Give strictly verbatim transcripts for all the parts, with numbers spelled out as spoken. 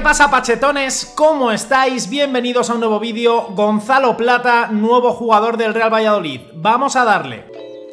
¿Qué pasa, pachetones? ¿Cómo estáis? Bienvenidos a un nuevo vídeo. Gonzalo Plata, nuevo jugador del Real Valladolid. Vamos a darle.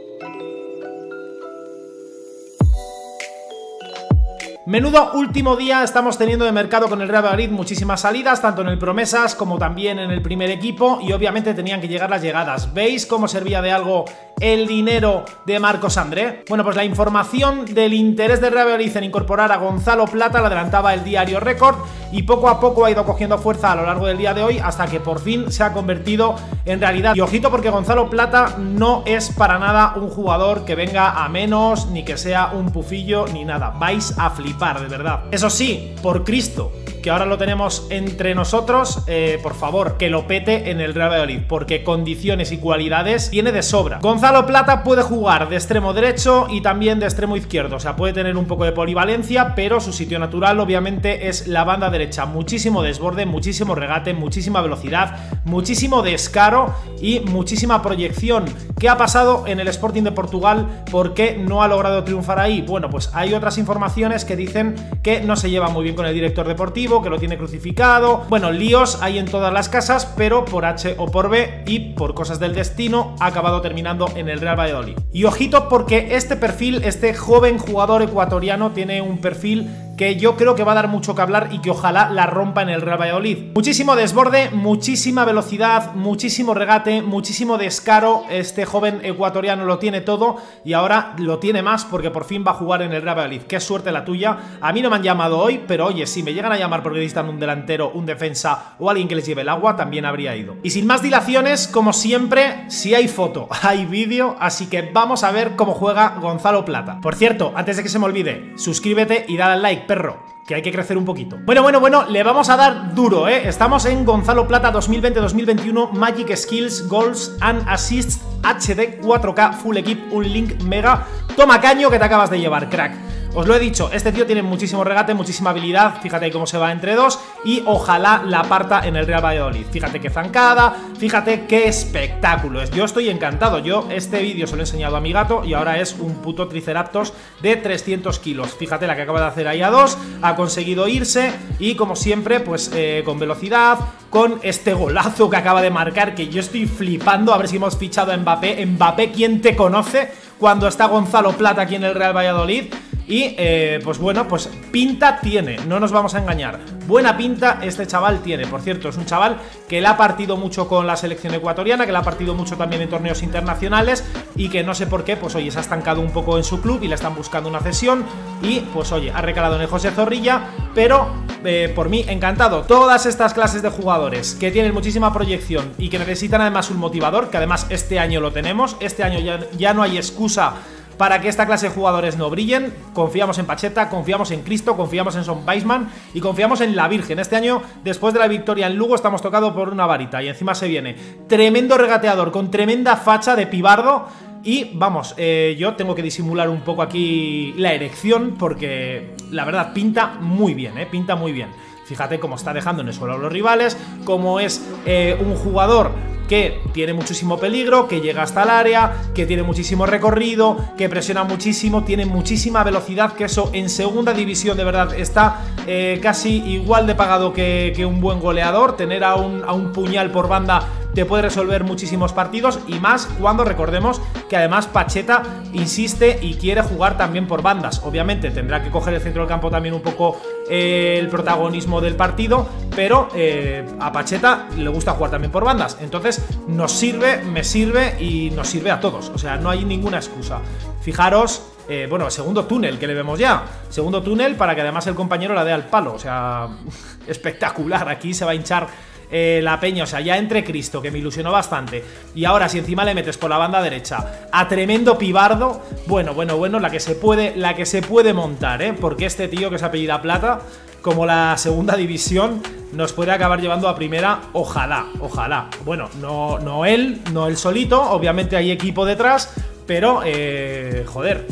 Menudo último día estamos teniendo de mercado con el Real Valladolid, muchísimas salidas, tanto en el Promesas como también en el primer equipo, y obviamente tenían que llegar las llegadas. ¿Veis cómo servía de algo el dinero de Marcos André? Bueno, pues la información del interés del Real Valladolid en incorporar a Gonzalo Plata la adelantaba el diario Record, y poco a poco ha ido cogiendo fuerza a lo largo del día de hoy hasta que por fin se ha convertido en realidad. Y ojito, porque Gonzalo Plata no es para nada un jugador que venga a menos, ni que sea un pufillo, ni nada. Vais a flipar, de verdad. Eso sí, por Cristo, que ahora lo tenemos entre nosotros, eh, por favor, que lo pete en el Real Valladolid, porque condiciones y cualidades tiene de sobra. Gonzalo Plata puede jugar de extremo derecho y también de extremo izquierdo, o sea, puede tener un poco de polivalencia, pero su sitio natural obviamente es la banda derecha. Muchísimo desborde, muchísimo regate, muchísima velocidad, muchísimo descaro y muchísima proyección. ¿Qué ha pasado en el Sporting de Portugal? ¿Por qué no ha logrado triunfar ahí? Bueno, pues hay otras informaciones que dicen que no se lleva muy bien con el director deportivo, que lo tiene crucificado. Bueno, líos hay en todas las casas, pero por H o por B y por cosas del destino ha acabado terminando en el Real Valladolid. Y ojito, porque este perfil, este joven jugador ecuatoriano, tiene un perfil que yo creo que va a dar mucho que hablar y que ojalá la rompa en el Real Valladolid. Muchísimo desborde, muchísima velocidad, muchísimo regate, muchísimo descaro. Este joven ecuatoriano lo tiene todo y ahora lo tiene más porque por fin va a jugar en el Real Valladolid. Qué suerte la tuya. A mí no me han llamado hoy, pero oye, si me llegan a llamar porque necesitan un delantero, un defensa o alguien que les lleve el agua, también habría ido. Y sin más dilaciones, como siempre, si hay foto, hay vídeo, así que vamos a ver cómo juega Gonzalo Plata. Por cierto, antes de que se me olvide, suscríbete y dale al like, perro, que hay que crecer un poquito. Bueno, bueno, bueno, le vamos a dar duro, ¿eh? Estamos en Gonzalo Plata dos mil veinte dos mil veintiuno, Magic Skills, Goals and Assists, H D cuatro K, Full Equip, un link mega. Toma caño que te acabas de llevar, crack. Os lo he dicho, este tío tiene muchísimo regate, muchísima habilidad, fíjate cómo se va entre dos y ojalá la parta en el Real Valladolid. Fíjate qué zancada, fíjate qué espectáculo es. Yo estoy encantado, yo este vídeo se lo he enseñado a mi gato y ahora es un puto triceratops de trescientos kilos. Fíjate la que acaba de hacer ahí a dos, ha conseguido irse y como siempre, pues eh, con velocidad, con este golazo que acaba de marcar, que yo estoy flipando, a ver si hemos fichado a Mbappé. Mbappé, ¿quién te conoce cuando está Gonzalo Plata aquí en el Real Valladolid? Y, eh, pues bueno, pues pinta tiene, no nos vamos a engañar. Buena pinta este chaval tiene. Por cierto, es un chaval que le ha partido mucho con la selección ecuatoriana, que le ha partido mucho también en torneos internacionales y que no sé por qué, pues oye, se ha estancado un poco en su club y le están buscando una cesión y, pues oye, ha recalado en el José Zorrilla, pero eh, por mí, encantado. Todas estas clases de jugadores que tienen muchísima proyección y que necesitan además un motivador, que además este año lo tenemos, este año ya, ya no hay excusa para que esta clase de jugadores no brillen. Confiamos en Pacheta, confiamos en Cristo, confiamos en Son Weisman y confiamos en la Virgen. Este año, después de la victoria en Lugo, estamos tocados por una varita y encima se viene tremendo regateador con tremenda facha de pibardo. Y vamos, eh, yo tengo que disimular un poco aquí la erección porque la verdad pinta muy bien, eh, pinta muy bien. Fíjate cómo está dejando en el suelo a los rivales, cómo es eh, un jugador que tiene muchísimo peligro, que llega hasta el área, que tiene muchísimo recorrido, que presiona muchísimo, tiene muchísima velocidad, que eso en segunda división de verdad está eh, casi igual de pagado que, que un buen goleador. Tener a un, a un puñal por banda te puede resolver muchísimos partidos y más cuando recordemos que además Pacheta insiste y quiere jugar también por bandas. Obviamente tendrá que coger el centro del campo también un poco eh, el protagonismo del partido, pero eh, a Pacheta le gusta jugar también por bandas. Entonces nos sirve, me sirve y nos sirve a todos. O sea, no hay ninguna excusa. Fijaros, eh, bueno, segundo túnel que le vemos ya. Segundo túnel para que además el compañero la dé al palo. O sea, espectacular. Aquí se va a hinchar Eh, la peña, o sea, ya entre Cristo, que me ilusionó bastante, y ahora si encima le metes por la banda derecha a tremendo pibardo, bueno, bueno, bueno, la que se puede, la que se puede montar, ¿eh? Porque este tío que se apellida Plata, como la segunda división, nos puede acabar llevando a primera, ojalá, ojalá. Bueno, no, no él, no él solito, obviamente hay equipo detrás, pero, eh, joder,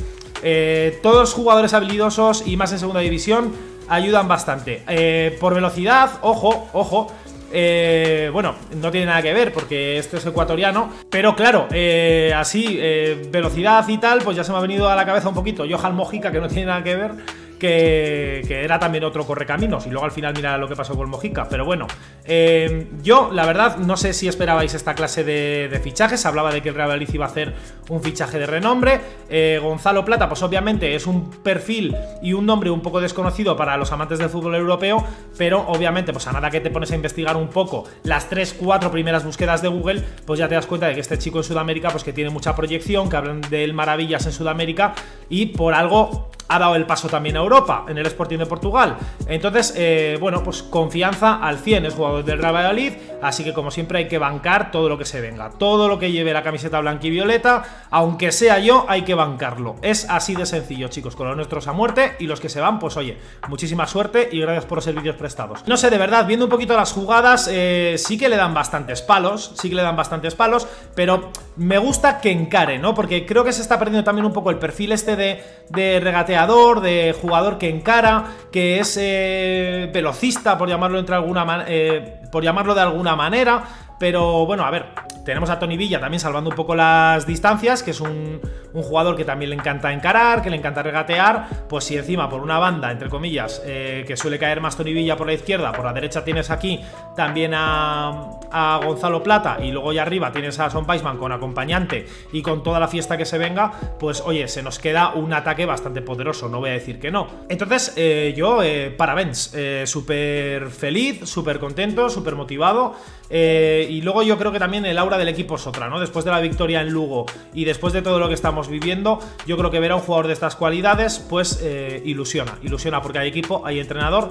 eh, todos los jugadores habilidosos y más en segunda división ayudan bastante. Eh, por velocidad, ojo, ojo. Eh, bueno, no tiene nada que ver porque este es ecuatoriano, pero claro, eh, así, eh, velocidad y tal, pues ya se me ha venido a la cabeza un poquito Johan Mojica, que no tiene nada que ver. que, que era también otro correcaminos. Y luego al final mira lo que pasó con Mojica. Pero bueno, eh, yo la verdad no sé si esperabais esta clase de, de fichajes. Hablaba de que el Real Valladolid iba a hacer un fichaje de renombre. eh, Gonzalo Plata, pues obviamente es un perfil y un nombre un poco desconocido para los amantes del fútbol europeo, pero obviamente pues a nada que te pones a investigar un poco las tres, cuatro primeras búsquedas de Google, pues ya te das cuenta de que este chico en Sudamérica pues que tiene mucha proyección, que hablan de él maravillas en Sudamérica y por algo ha dado el paso también a Europa, en el Sporting de Portugal. Entonces, eh, bueno, pues confianza al cien, es jugador del Real Valladolid, así que como siempre hay que bancar todo lo que se venga, todo lo que lleve la camiseta blanquivioleta, aunque sea yo, hay que bancarlo. Es así de sencillo, chicos, con los nuestros a muerte y los que se van, pues oye, muchísima suerte y gracias por los servicios prestados. No sé, de verdad, viendo un poquito las jugadas, eh, sí que le dan bastantes palos, sí que le dan bastantes palos, pero me gusta que encare, ¿no? Porque creo que se está perdiendo también un poco el perfil este de, de regatear, de jugador que encara, que es eh, velocista, por llamarlo entre alguna eh, por llamarlo de alguna manera. Pero bueno, a ver, tenemos a Toni Villa también salvando un poco las distancias, que es un, un jugador que también le encanta encarar, que le encanta regatear. Pues si encima por una banda, entre comillas, eh, que suele caer más Toni Villa por la izquierda, por la derecha tienes aquí también a, a Gonzalo Plata y luego ya arriba tienes a Son Weisman con acompañante y con toda la fiesta que se venga, pues oye, se nos queda un ataque bastante poderoso, no voy a decir que no. Entonces eh, yo, eh, parabéns, eh, súper feliz, súper contento, súper motivado. Eh, y luego yo creo que también el aura del equipo es otra, ¿no? Después de la victoria en Lugo y después de todo lo que estamos viviendo, yo creo que ver a un jugador de estas cualidades pues eh, ilusiona, ilusiona porque hay equipo, hay entrenador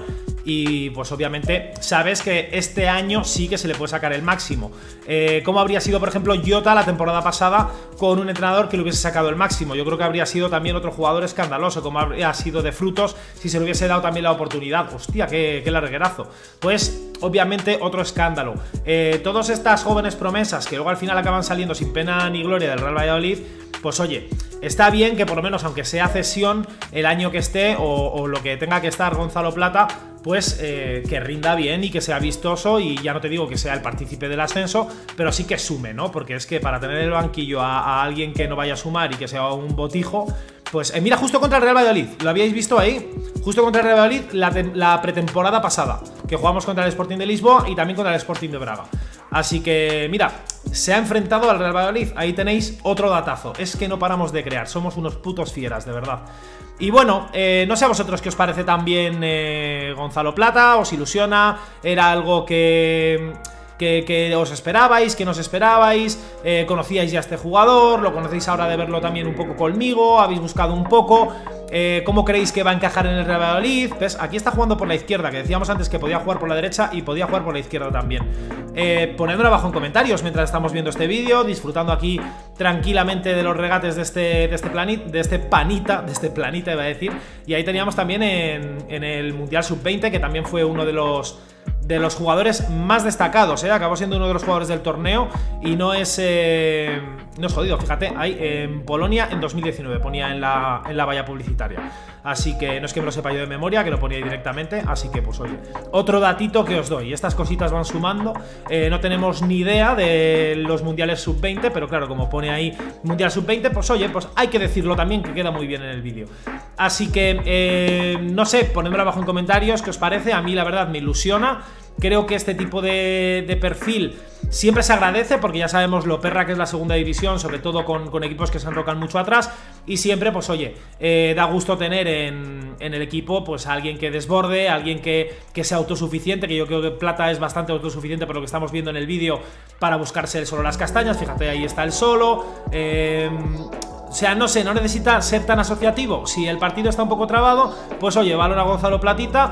y pues obviamente sabes que este año sí que se le puede sacar el máximo. Eh, ¿Cómo habría sido, por ejemplo, Jota la temporada pasada con un entrenador que le hubiese sacado el máximo? Yo creo que habría sido también otro jugador escandaloso, como habría sido de Frutos si se le hubiese dado también la oportunidad. Hostia, qué, qué larguerazo. Pues obviamente otro escándalo. Eh, todas estas jóvenes promesas que luego al final acaban saliendo sin pena ni gloria del Real Valladolid, pues oye, está bien que por lo menos aunque sea cesión el año que esté o, o lo que tenga que estar Gonzalo Plata, pues eh, que rinda bien y que sea vistoso y ya no te digo que sea el partícipe del ascenso, pero sí que sume, ¿no? Porque es que para tener el banquillo a, a alguien que no vaya a sumar y que sea un botijo, pues eh, mira, justo contra el Real Valladolid, ¿lo habíais visto ahí? Justo contra el Real Valladolid la, la pretemporada pasada, que jugamos contra el Sporting de Lisboa y también contra el Sporting de Braga. Así que, mira, se ha enfrentado al Real Valladolid. Ahí tenéis otro datazo. Es que no paramos de crear, somos unos putos fieras, de verdad. Y bueno, eh, no sé a vosotros qué os parece también eh, Gonzalo Plata. ¿Os ilusiona? ¿Era algo que... Que, que os esperabais, que no os esperabais? eh, ¿Conocíais ya a este jugador? ¿Lo conocéis ahora de verlo también un poco conmigo? ¿Habéis buscado un poco? Eh, ¿Cómo creéis que va a encajar en el Real Valladolid? ¿Ves? Aquí está jugando por la izquierda, que decíamos antes que podía jugar por la derecha y podía jugar por la izquierda también. Eh, ponedmelo abajo en comentarios mientras estamos viendo este vídeo, disfrutando aquí tranquilamente de los regates de este, de este planeta, de este panita, de este planeta iba a decir. Y ahí teníamos también en, en el Mundial sub veinte, que también fue uno de los... de los jugadores más destacados, ¿eh? Acabó siendo uno de los jugadores del torneo y no es... Eh, no es jodido, fíjate, ahí en Polonia en dos mil diecinueve ponía en la, en la valla publicitaria. Así que no es que me lo sepa yo de memoria, que lo ponía ahí directamente, así que pues oye, otro datito que os doy. Estas cositas van sumando, eh, no tenemos ni idea de los mundiales sub veinte, pero claro, como pone ahí mundial sub veinte, pues oye, pues hay que decirlo también, que queda muy bien en el vídeo. Así que, eh, no sé, ponedmelo abajo en comentarios qué os parece. A mí la verdad me ilusiona. Creo que este tipo de, de perfil siempre se agradece porque ya sabemos lo perra que es la segunda división, sobre todo con, con equipos que se enrocan mucho atrás. Y siempre, pues oye, eh, da gusto tener en, en el equipo pues a alguien que desborde, alguien que, que sea autosuficiente, que yo creo que Plata es bastante autosuficiente por lo que estamos viendo en el vídeo para buscarse el solo las castañas. Fíjate, ahí está el solo. Eh... O sea, no sé, no necesita ser tan asociativo. Si el partido está un poco trabado, pues oye, valora a Gonzalo Platita,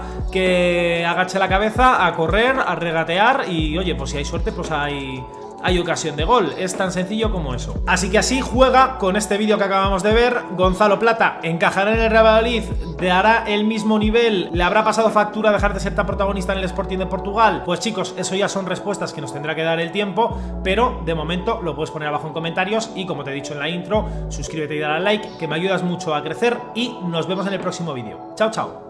que agache la cabeza a correr, a regatear y oye, pues si hay suerte, pues hay... hay ocasión de gol, es tan sencillo como eso. Así que así juega con este vídeo que acabamos de ver. Gonzalo Plata encajará en el Real Valladolid, dará el mismo nivel, le habrá pasado factura dejar de ser tan protagonista en el Sporting de Portugal. Pues chicos, eso ya son respuestas que nos tendrá que dar el tiempo, pero de momento lo puedes poner abajo en comentarios y como te he dicho en la intro, suscríbete y dale al like, que me ayudas mucho a crecer y nos vemos en el próximo vídeo. Chao, chao.